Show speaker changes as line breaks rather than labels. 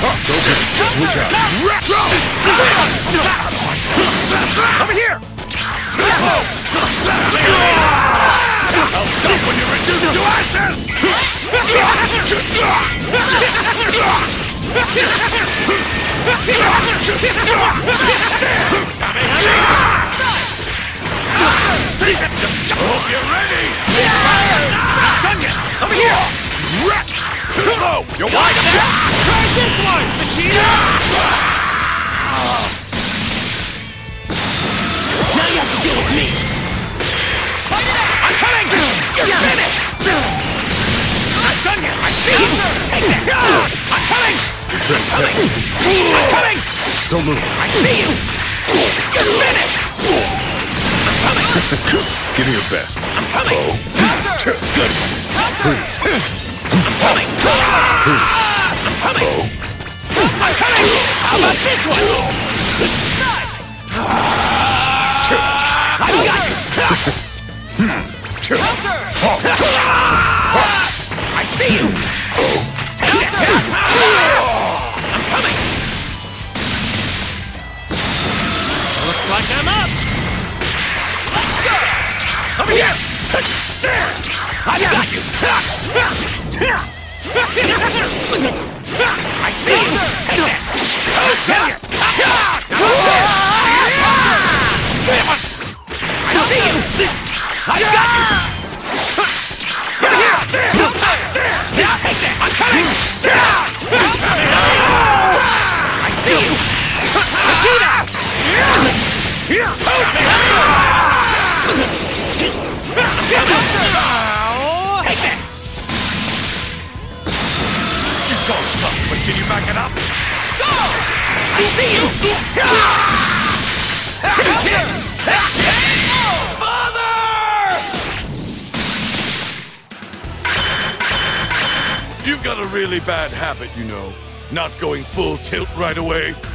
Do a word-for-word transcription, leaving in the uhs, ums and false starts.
Switch out.
Over here! I'll stop when you're reduced to ashes! Just hope you're ready! Done yet! Over here! Too slow! You're wide open! Try this one, Vegeta! Now you have to deal with me! I'm coming! You're finished! Not done yet! I see you! Take that! I'm coming! I'm coming! I'm coming!
Don't move.
I see you! You're finished! I'm coming!
Give me your best.
I'm coming!
Oh.
Good one!
Freeze.
I'm coming!
Freeze.
I'm coming!
Oh.
I'm coming! How about this one? Nice! I got you! I see you! Take that! I'm coming! Looks like I'm up! Let's go! Over here! I got you! I see you! Take this! Dang it! I see you! I got you! Over here! Take that! I'm coming! I see you! Vegeta! Take this! You talk tough, but can you back it up? Go! I see you! Father! You've got a really bad habit, you know. Not going full tilt right away.